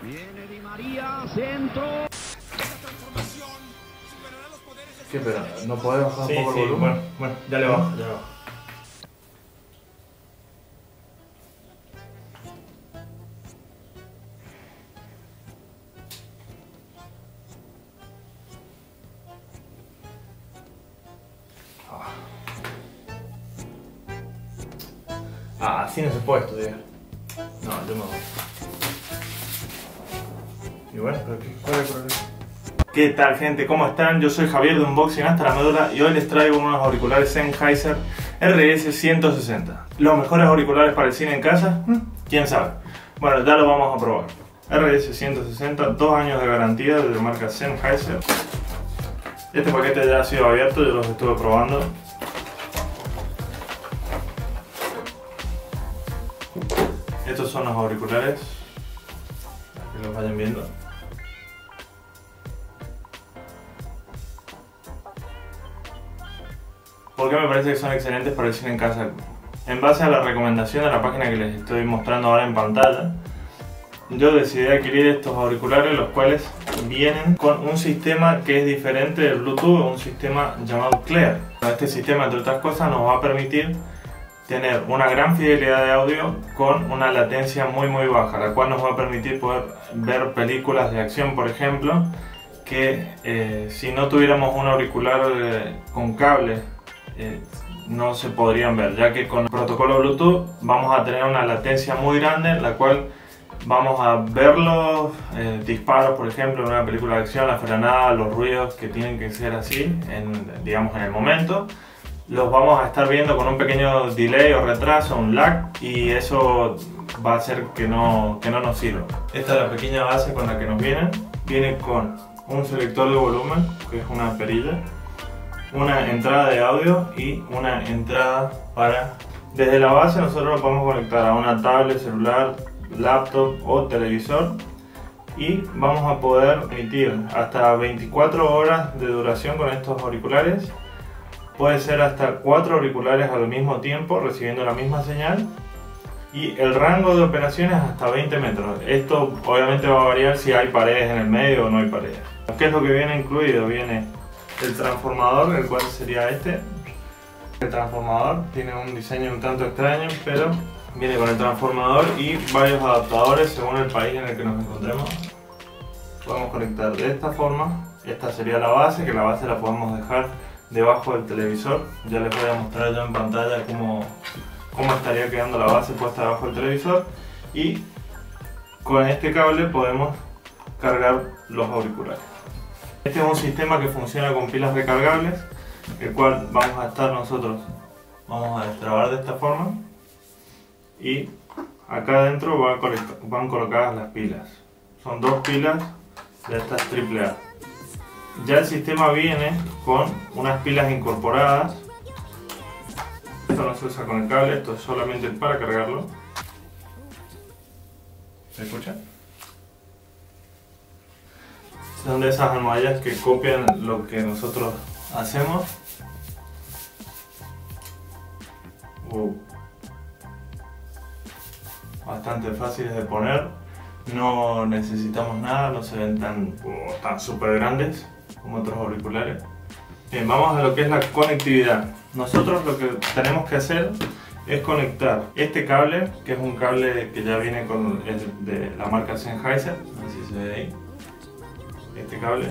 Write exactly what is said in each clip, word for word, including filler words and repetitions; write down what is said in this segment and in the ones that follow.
Viene Di María, centro. ¿Qué, pero no podés bajar Sí, un poco sí, el volumen? bueno, bueno, ya le bajo, ya le bajo. Ah, así no se puede estudiar. No, yo me voy. Y bueno, pero ¿qué, ¿cuál es el problema? ¿Qué tal, gente? ¿Cómo están? Yo soy Javier de Unboxing Hasta la Médula y hoy les traigo unos auriculares Sennheiser R S ciento sesenta. ¿Los mejores auriculares para el cine en casa? ¿Quién sabe? Bueno, ya lo vamos a probar. R S ciento sesenta, dos años de garantía de la marca Sennheiser. Este paquete ya ha sido abierto, yo los estuve probando. Estos son los auriculares, para que los vayan viendo. ¿Por qué me parece que son excelentes para el cine en casa? En base a la recomendación de la página que les estoy mostrando ahora en pantalla, yo decidí adquirir estos auriculares, los cuales vienen con un sistema que es diferente del Bluetooth, un sistema llamado Clear. Este sistema, entre otras cosas, nos va a permitir tener una gran fidelidad de audio con una latencia muy muy baja, la cual nos va a permitir poder ver películas de acción, por ejemplo, que eh, si no tuviéramos un auricular eh, con cable eh, no se podrían ver, ya que con el protocolo Bluetooth vamos a tener una latencia muy grande, la cual vamos a ver los eh, disparos, por ejemplo, en una película de acción, la frenada, los ruidos que tienen que ser así, en, digamos en el momento. Los vamos a estar viendo con un pequeño delay o retraso, un lag, y eso va a hacer que no, que no nos sirva. Esta es la pequeña base con la que nos vienen. Viene con un selector de volumen, que es una perilla, una entrada de audio y una entrada para... Desde la base nosotros lo podemos conectar a una tablet, celular, laptop o televisor, y vamos a poder emitir hasta veinticuatro horas de duración con estos auriculares. Puede ser hasta cuatro auriculares al mismo tiempo recibiendo la misma señal, y el rango de operaciones hasta veinte metros. Esto obviamente va a variar si hay paredes en el medio o no hay paredes. ¿Qué es lo que viene incluido? Viene el transformador, el cual sería este. El transformador tiene un diseño un tanto extraño, pero viene con el transformador y varios adaptadores según el país en el que nos encontremos. Podemos conectar de esta forma. Esta sería la base, que la base la podemos dejar debajo del televisor. Ya les voy a mostrar yo en pantalla cómo, cómo estaría quedando la base puesta debajo del televisor, y con este cable podemos cargar los auriculares. Este es un sistema que funciona con pilas recargables, el cual vamos a estar nosotros vamos a destrabar de esta forma, y acá adentro van, van colocadas las pilas. Son dos pilas de estas triple A. Ya el sistema viene con unas pilas incorporadas. Esto no se usa con el cable, esto es solamente para cargarlo. ¿Se escucha? Son de esas almohadillas que copian lo que nosotros hacemos. Wow. Bastante fáciles de poner. No necesitamos nada, no se ven tan, oh, tan súper grandes como otros auriculares. Bien, vamos a lo que es la conectividad. Nosotros lo que tenemos que hacer es conectar este cable, que es un cable que ya viene con el de la marca Sennheiser, a ver si se ve ahí. Este cable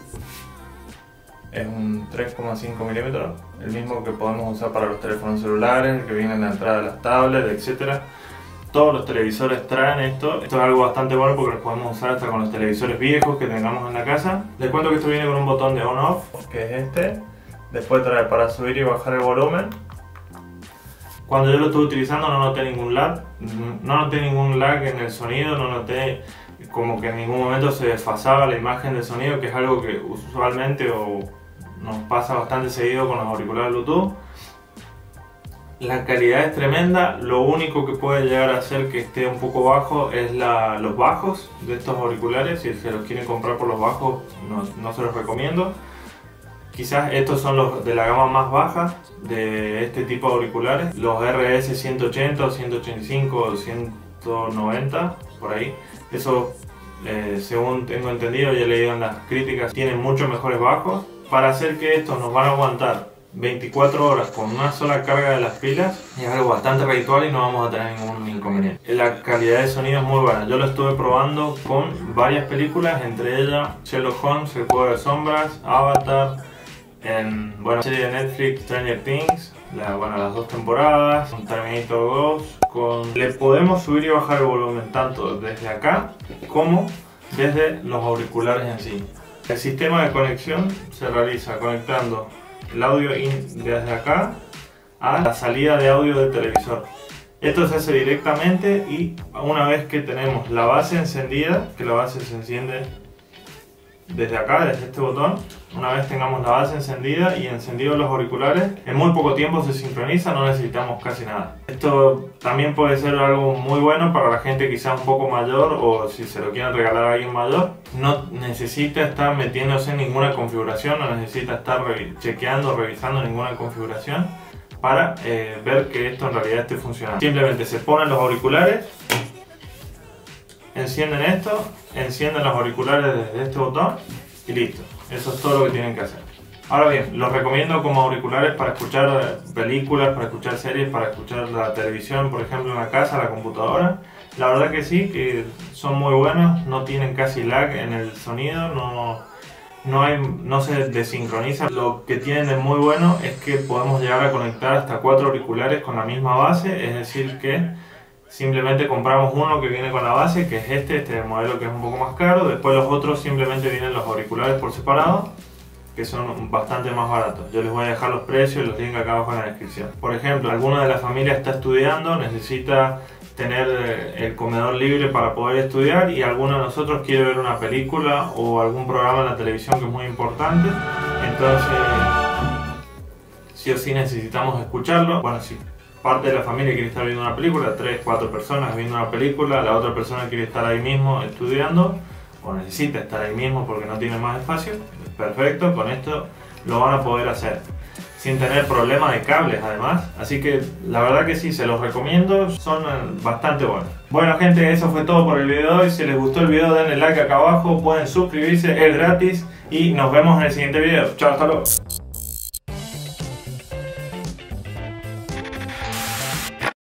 es un tres coma cinco milímetros, el mismo que podemos usar para los teléfonos celulares, el que viene en la entrada de las tablets, etcétera. Todos los televisores traen esto. Esto es algo bastante bueno porque lo podemos usar hasta con los televisores viejos que tengamos en la casa. Les cuento que esto viene con un botón de on-off, que es este. Después trae para subir y bajar el volumen. Cuando yo lo estuve utilizando no noté ningún lag. No noté ningún lag en el sonido, no noté como que en ningún momento se desfasaba la imagen del sonido, que es algo que usualmente o nos pasa bastante seguido con los auriculares Bluetooth. La calidad es tremenda. Lo único que puede llegar a hacer que esté un poco bajo es la, los bajos de estos auriculares. Si se los quieren comprar por los bajos, no, no se los recomiendo. Quizás estos son los de la gama más baja de este tipo de auriculares, los R S ciento ochenta o ciento ochenta y cinco o ciento noventa, por ahí. Esos eh, según tengo entendido y he leído en las críticas, tienen mucho mejores bajos. Para hacer que estos nos van a aguantar veinticuatro horas con una sola carga de las pilas, es algo bastante redituable y no vamos a tener ningún inconveniente. La calidad de sonido es muy buena. Yo lo estuve probando con varias películas, entre ellas Sherlock Holmes, El Juego de Sombras, Avatar, en bueno, serie de Netflix Stranger Things, la, bueno, las dos temporadas, con Terminator dos, con... Le podemos subir y bajar el volumen tanto desde acá como desde los auriculares en sí. El sistema de conexión se realiza conectando el audio in desde acá a la salida de audio del televisor. Esto se hace directamente y una vez que tenemos la base encendida, que la base se enciende desde acá, desde este botón, una vez tengamos la base encendida y encendidos los auriculares, en muy poco tiempo se sincroniza, no necesitamos casi nada. Esto también puede ser algo muy bueno para la gente quizás un poco mayor, o si se lo quieren regalar a alguien mayor. No necesita estar metiéndose en ninguna configuración, no necesita estar re chequeando, revisando ninguna configuración para eh, ver que esto en realidad esté funcionando. Simplemente se ponen los auriculares, encienden esto, encienden los auriculares desde este botón y listo. Eso es todo lo que tienen que hacer. Ahora bien, los recomiendo como auriculares para escuchar películas, para escuchar series, para escuchar la televisión, por ejemplo, en la casa, la computadora. La verdad que sí, que son muy buenos, no tienen casi lag en el sonido, no, no, hay, no se desincroniza. Lo que tienen de muy bueno es que podemos llegar a conectar hasta cuatro auriculares con la misma base, es decir que simplemente compramos uno que viene con la base, que es este, este modelo que es un poco más caro. Después los otros simplemente vienen los auriculares por separado, que son bastante más baratos. Yo les voy a dejar los precios y los links acá abajo en la descripción. Por ejemplo, alguna de las familias está estudiando, necesita tener el comedor libre para poder estudiar, y alguno de nosotros quiere ver una película o algún programa en la televisión que es muy importante. Entonces, sí o sí necesitamos escucharlo. Bueno, sí. Parte de la familia quiere estar viendo una película, tres, cuatro personas viendo una película, la otra persona quiere estar ahí mismo estudiando o necesita estar ahí mismo porque no tiene más espacio. Perfecto, con esto lo van a poder hacer sin tener problemas de cables además, así que la verdad que sí, se los recomiendo, son bastante buenos. Bueno gente, eso fue todo por el video de hoy. Si les gustó el video denle like acá abajo, pueden suscribirse, es gratis y nos vemos en el siguiente video. Chao, hasta luego.